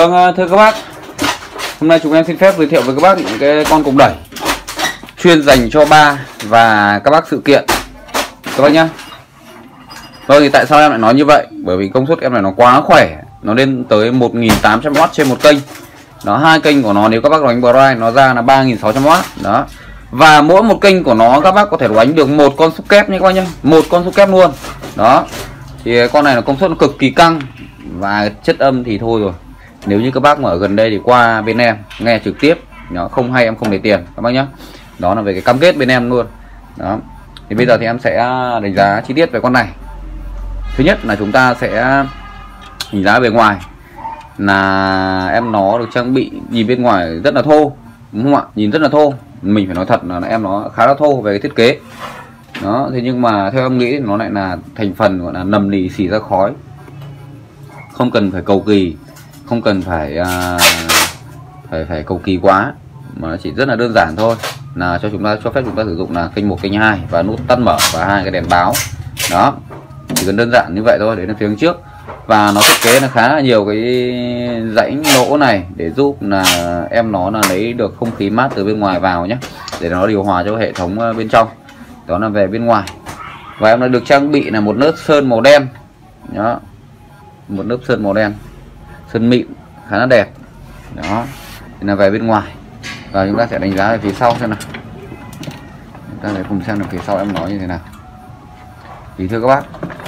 Vâng, thưa các bác, hôm nay chúng em xin phép giới thiệu với các bác những cái con cục đẩy chuyên dành cho bar và các bác sự kiện các bác nhá. Vâng, thì tại sao em lại nói như vậy? Bởi vì công suất em này nó quá khỏe, nó lên tới 1800W trên một kênh. Đó, hai kênh của nó nếu các bác đánh Bright nó ra là 3600W. Đó. Và mỗi một kênh của nó các bác có thể đánh được một con xúc kép nhé các bác nhá, một con xúc kép luôn. Đó. Thì con này là công suất nó cực kỳ căng và chất âm thì thôi rồi. Nếu như các bác mà ở gần đây thì qua bên em nghe trực tiếp, nó không hay em không để tiền các bác nhé. Đó là về cái cam kết bên em luôn. Đó. Thì bây giờ thì em sẽ đánh giá chi tiết về con này. Thứ nhất là chúng ta sẽ đánh giá bề ngoài là em nó được trang bị nhìn bên ngoài rất là thô, đúng không ạ? Nhìn rất là thô. Mình phải nói thật là em nó khá là thô về cái thiết kế. Đó, thế nhưng mà theo em nghĩ nó lại là thành phần gọi là nầm lì xì ra khói. Không cần phải cầu kỳ, không cần phải phải cầu kỳ quá, mà nó chỉ rất là đơn giản thôi, là cho phép chúng ta sử dụng là kênh 1, kênh 2 và nút tắt mở và hai cái đèn báo. Đó, chỉ cần đơn giản như vậy thôi. Đấy là phía trước. Và nó thiết kế là khá là nhiều cái rãnh lỗ này để giúp là em nó là lấy được không khí mát từ bên ngoài vào nhé, để nó điều hòa cho hệ thống bên trong. Đó là về bên ngoài. Và em đã được trang bị là một lớp sơn màu đen. Đó, một lớp sơn màu đen, sơn mịn khá là đẹp. Đó, thì là về bên ngoài. Và chúng ta sẽ đánh giá về phía sau xem nào. Chúng ta sẽ cùng xem được phía sau em nói như thế nào. Thì thưa các bác,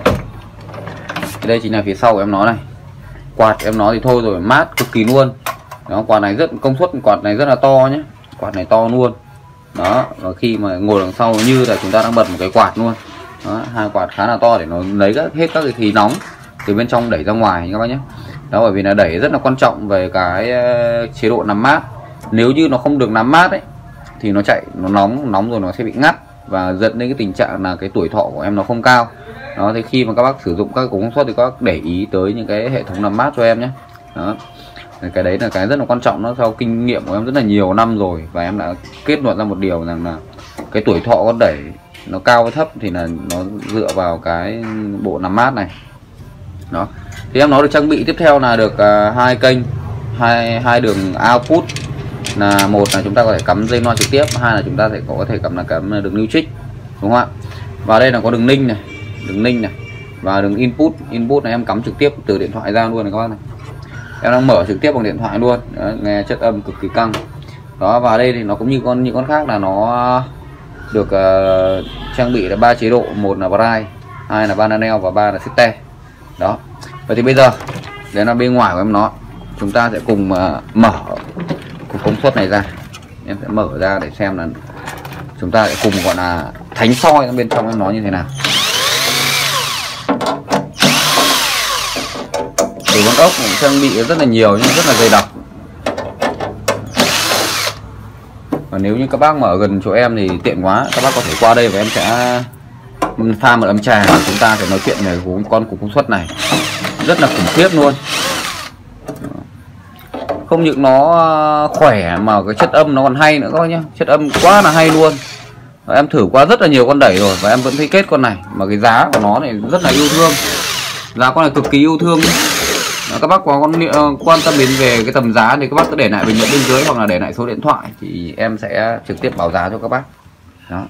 thì đây chính là phía sau của em nó này. Quạt em nó thì thôi rồi, mát cực kỳ luôn. Đó, quạt này rất công suất, quạt này rất là to nhé, quạt này to luôn. Đó, và khi mà ngồi đằng sau như là chúng ta đang bật một cái quạt luôn. Đó, hai quạt khá là to để nó lấy hết các cái khí nóng từ bên trong đẩy ra ngoài các bác nhé. Đó, bởi vì là đẩy rất là quan trọng về cái chế độ nằm mát. Nếu như nó không được nằm mát ấy thì nó chạy, nó nóng rồi nó sẽ bị ngắt và dẫn đến cái tình trạng là cái tuổi thọ của em nó không cao. Đó, thì khi mà các bác sử dụng các công suất thì các bác để ý tới những cái hệ thống nằm mát cho em nhé. Đó, cái đấy là cái rất là quan trọng. Nó theo kinh nghiệm của em rất là nhiều năm rồi, và em đã kết luận ra một điều rằng là cái tuổi thọ con đẩy nó cao hay thấp thì là nó dựa vào cái bộ nằm mát này. Đó, thì em nó được trang bị tiếp theo là được hai kênh, hai đường output, là một là chúng ta có thể cắm dây loa trực tiếp, hai là chúng ta có thể cắm đường new trích, đúng không ạ? Và đây là có đường ninh này, và đường input này em cắm trực tiếp từ điện thoại ra luôn này các bác này. Em đang mở trực tiếp bằng điện thoại luôn. Đó, nghe chất âm cực kỳ căng. Đó, và đây thì nó cũng như những con khác là nó được trang bị là 3 chế độ, một là Bright, hai là Bananel và ba là Sete. Đó. Vậy thì bây giờ đấy là bên ngoài của em nó. Chúng ta sẽ cùng mở cục công suất này ra. Em sẽ mở ra để xem là chúng ta sẽ cùng gọi là thánh soi bên trong em nó như thế nào. Từ con ốc cũng trang bị rất là nhiều nhưng rất là dày đặc. Và nếu như các bác mà ở gần chỗ em thì tiện quá, các bác có thể qua đây và em sẽ pha một ấm trà để chúng ta sẽ nói chuyện về con cục công suất này. Rất là khủng khiếp luôn. Không những nó khỏe mà cái chất âm nó còn hay nữa các bác nhé. Chất âm quá là hay luôn. Và em thử qua rất là nhiều con đẩy rồi và em vẫn thấy kết con này. Mà cái giá của nó này rất là yêu thương. Giá con này cực kỳ yêu thương. Đó, các bác có quan tâm đến về cái tầm giá thì các bác cứ để lại bình luận bên dưới hoặc là để lại số điện thoại thì em sẽ trực tiếp báo giá cho các bác. Đó.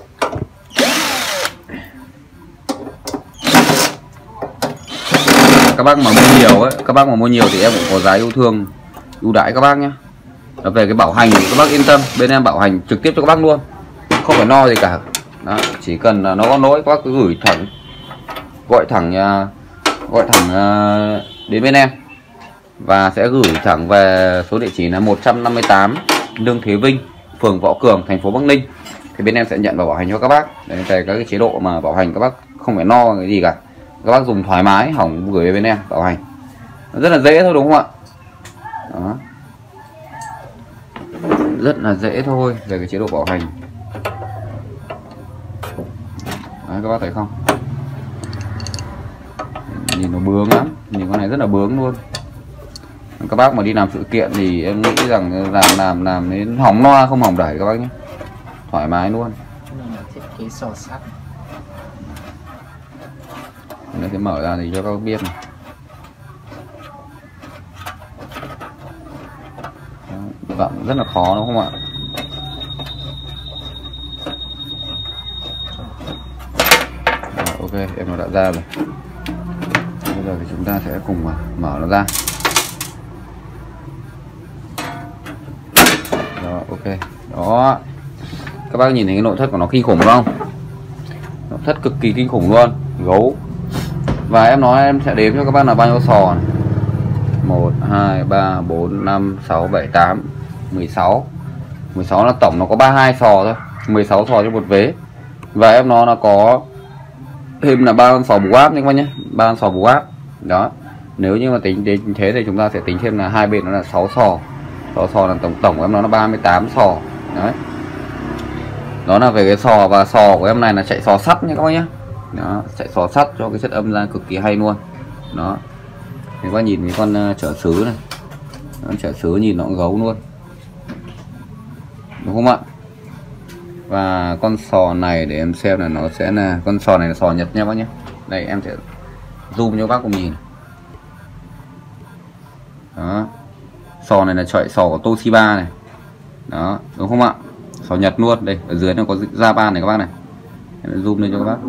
Các bác mà mua nhiều ấy, các bác mà mua nhiều thì em cũng có giá yêu thương, ưu đãi các bác nhé. Đó, về cái bảo hành thì các bác yên tâm, bên em bảo hành trực tiếp cho các bác luôn, không phải lo gì cả. Đó, chỉ cần là nó có lỗi các bác cứ gửi thẳng, gọi thẳng đến bên em và sẽ gửi thẳng về số địa chỉ là 158 Lương Thế Vinh, phường Võ Cường, thành phố Bắc Ninh. Thì bên em sẽ nhận và bảo hành cho các bác. Đấy, về các cái chế độ mà bảo hành các bác không phải lo cái gì cả, các bác dùng thoải mái, hỏng gửi về bên em bảo hành. Nó rất là dễ thôi, đúng không ạ? Đó, rất là dễ thôi về cái chế độ bảo hành. Đấy, các bác thấy không? Nhìn nó bướng lắm, nhìn con này rất là bướng luôn. Các bác mà đi làm sự kiện thì em nghĩ rằng làm đến hỏng loa không hỏng đẩy các bác nhé, thoải mái luôn. Thiết kế sò sắt. Nó sẽ mở ra thì cho các bác biết này. vặn rất là khó đúng không ạ? Ok, em nó đã ra rồi. Bây giờ thì chúng ta sẽ cùng mở nó ra. Đó, ok. Đó. Các bác nhìn thấy cái nội thất của nó kinh khủng không? Nội thất cực kỳ kinh khủng luôn, gấu. Và em nói em sẽ đếm cho các bác là bao nhiêu sò này. 1 2 3 4 5 6 7 8 16. 16 là tổng nó có 32 sò thôi, 16 sò cho một vế. Và em nó có thêm là 3 con sò bù áp nha các bác nhé, 3 con sò bù áp. Đó. Nếu như mà tính đến thế thì chúng ta sẽ tính thêm là hai bên nó là 6 sò. 6 sò là tổng của em nó là 38 sò. Đấy. Đó là về cái sò, và sò của em này là chạy sò sắt nha các bác nhé. Đó, chạy sò sắt cho cái chất âm ra cực kỳ hay luôn. Đó. Thì các bác nhìn cái con chở sứ này. Nó chở sứ nhìn nó cũng gấu luôn. Đúng không ạ? Và con sò này để em xem là nó sẽ là con sò này là sò Nhật nha bác nhé. Đây em sẽ zoom cho bác cùng nhìn. Đó. Sò này là chạy sò của Toshiba này. Đó, đúng không ạ? Sò Nhật luôn. Đây, ở dưới nó có Japan này các bác này. Em zoom lên cho các bác.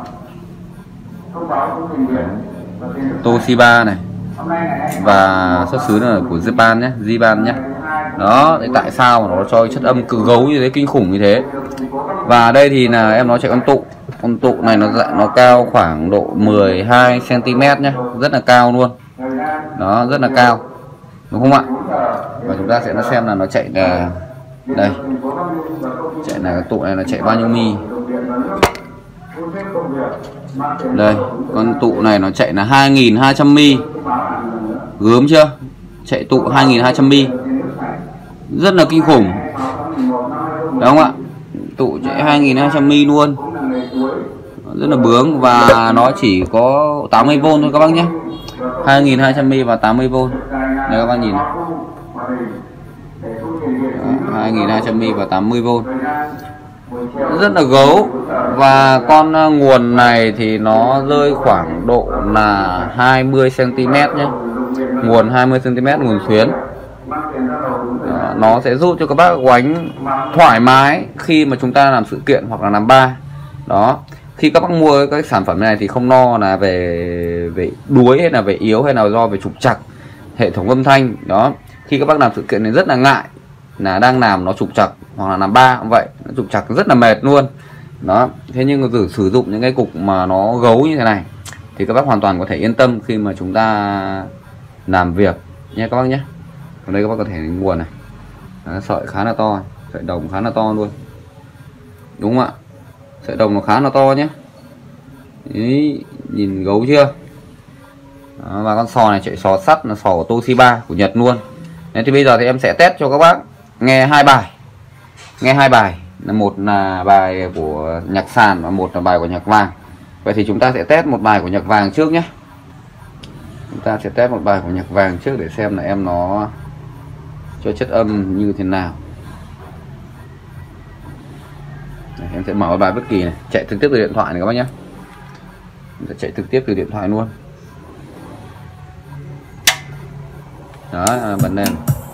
Toshiba này. Và xuất xứ là của Japan nhé, Japan nhé. Đó, để tại sao mà nó cho chất âm cực gấu như thế, kinh khủng như thế. Và đây thì là em nó chạy con tụ. Con tụ này nó cao khoảng độ 12 cm nhé, rất là cao luôn. Đó, rất là cao. Đúng không ạ? Và chúng ta sẽ xem là nó chạy là đây. Chạy là cái tụ này là chạy bao nhiêu mi. Đây, con tụ này nó chạy là 2200 mi. Gớm chưa? Chạy tụ 2200 mi. Rất là kinh khủng. Đúng không ạ? Tụ chạy 2200 mi luôn. Rất là bướng, và nó chỉ có 80V thôi các bác nhé. 2200 mi và 80V. Đây các bác nhìn này. 2200 mi và 80V. Rất là gấu. Và con nguồn này thì nó rơi khoảng độ là 20 cm nhé. Nguồn 20 cm, nguồn xuyến. Đó, nó sẽ giúp cho các bác oánh thoải mái khi mà chúng ta làm sự kiện hoặc là làm bar. Đó, khi các bác mua các sản phẩm này thì không lo là về đuối hay là về yếu hay là do về trục trặc hệ thống âm thanh. Đó, khi các bác làm sự kiện này rất là ngại là đang làm nó trục trặc, hoặc là làm bar cũng vậy, nó trục trặc rất là mệt luôn. Đó, thế nhưng mà sử dụng những cái cục mà nó gấu như thế này thì các bác hoàn toàn có thể yên tâm khi mà chúng ta làm việc nha các bác nhé. Ở đây các bác có thể nguồn này. Đó, sợi khá là to, sợi đồng khá là to luôn. Đúng không ạ? Sợi đồng nó khá là to nhé. Ý, nhìn gấu chưa? Đó, và con sò này chạy sò sắt là sò của Toshiba của Nhật luôn. Đấy, thì bây giờ thì em sẽ test cho các bác nghe hai bài. Nghe hai bài, là một là bài của nhạc sàn và một là bài của nhạc vàng. Vậy thì chúng ta sẽ test một bài của nhạc vàng trước nhé. Chúng ta sẽ test một bài của nhạc vàng trước để xem là em nó cho chất âm như thế nào. Đây, em sẽ mở bài bất kỳ này, chạy trực tiếp từ điện thoại này các bác nhé. Em sẽ chạy trực tiếp từ điện thoại luôn. Đó, bật lên.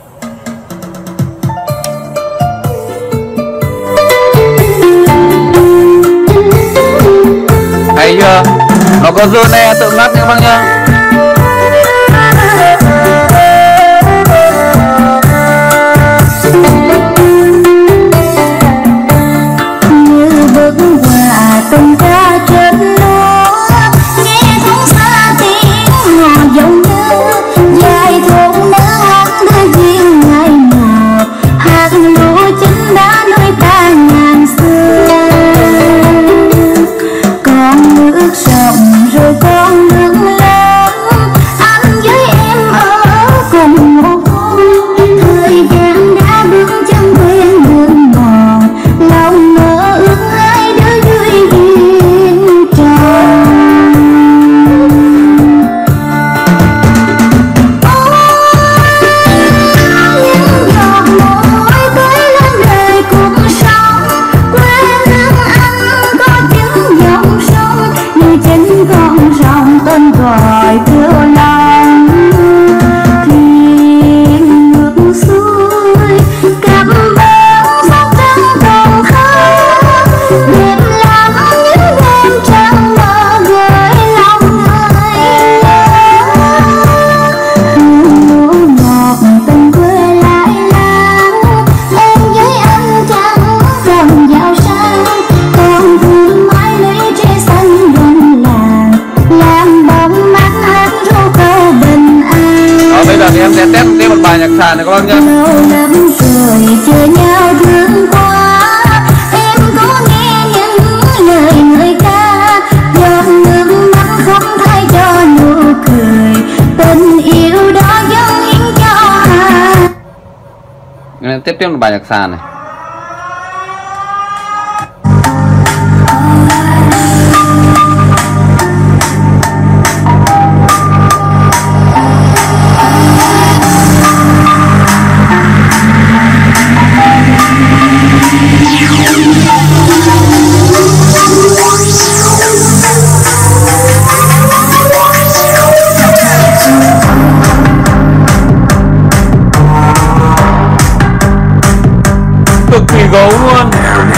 Hay chưa? Nó có dưa ne tự ngắt nha các bác nhá. em sẽ test tiếp một bài nhạc sàn này các bác nhé. Lâu lắm rồi chờ nhau thương quá, em có nghe những lời người ta, giọt nước mắt không thay cho nụ cười, tình yêu đó dâng hiến cho Em tiếp một bài nhạc sàn này. Cực kỳ gấu luôn.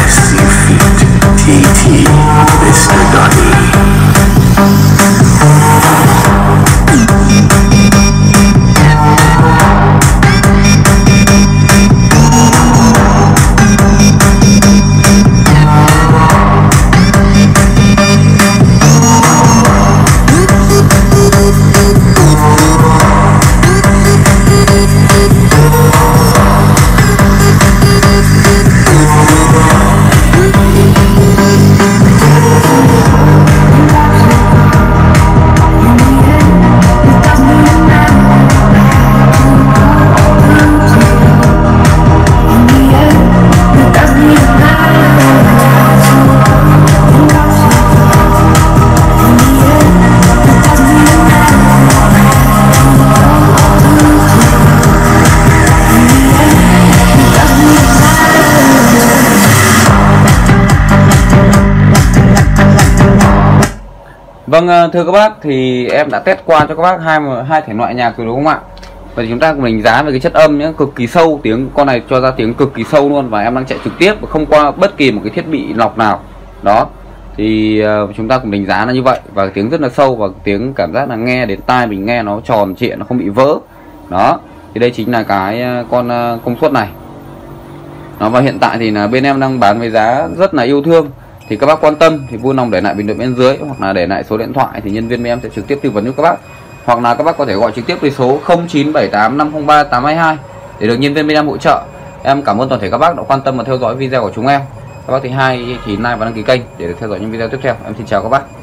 Vâng, thưa các bác, thì em đã test qua cho các bác hai thể loại nhạc rồi đúng không ạ? Và chúng ta cùng đánh giá về cái chất âm nhé, cực kỳ sâu, tiếng con này cho ra tiếng cực kỳ sâu luôn, và em đang chạy trực tiếp và không qua bất kỳ một cái thiết bị lọc nào. Đó. Thì chúng ta cùng đánh giá là như vậy, và tiếng rất là sâu, và tiếng cảm giác là nghe đến tai mình nghe nó tròn trịa, nó không bị vỡ. Đó. Thì đây chính là cái con công suất này. Đó, và hiện tại thì là bên em đang bán với giá rất là yêu thương. Thì các bác quan tâm thì vui lòng để lại bình luận bên dưới, hoặc là để lại số điện thoại thì nhân viên bên em sẽ trực tiếp tư vấn cho các bác, hoặc là các bác có thể gọi trực tiếp tới số 0978 503 822 để được nhân viên bên em hỗ trợ. Em cảm ơn toàn thể các bác đã quan tâm và theo dõi video của chúng em. Các bác thứ hai thì like và đăng ký kênh để được theo dõi những video tiếp theo. Em xin chào các bác.